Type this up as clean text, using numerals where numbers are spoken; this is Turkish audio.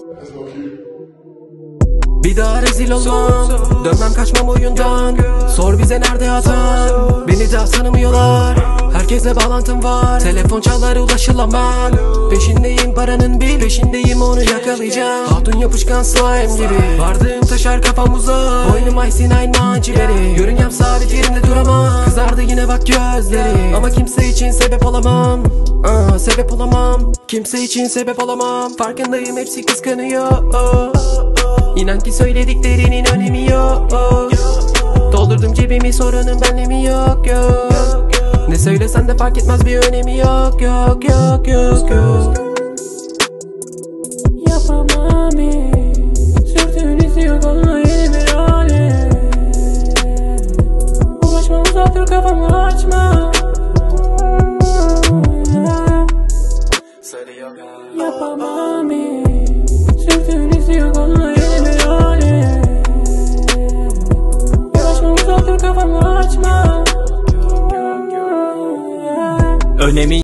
Bir daha rezil olmam, dönmem kaçmam oyundan. Sor bize nerede hatan, beni daha tanımıyorlar. Herkesle bağlantım var, telefon çalar ulaşılamam. Peşindeyim paranın bil, peşindeyim onu yakalayacağım. Hatun yapışkan slime gibi, vardığım taşar kafam uzak. Boynum Aysin aynı ciğeri, görüngem sabit yerimde duramam. Kızardı yine bak gözleri, ama kimse için sebep olamam. Sebep olamam, kimse için sebep olamam. Farkındayım hepsi kıskanıyor. İnan ki söylediklerinin önemi yok. Doldurdum cebimi, sorunun benle mi yok. Ne söylesen de fark etmez, bir önemi yok. Yapamam sürtüğün izi yok, onunla yeni bir hale. Uğraşma, uzak dur, kafamı açma. Yapamam sürtüğün izi yok, onunla yeni bir hale. Uğraşma, uzak dur, kafamı açma. Önemi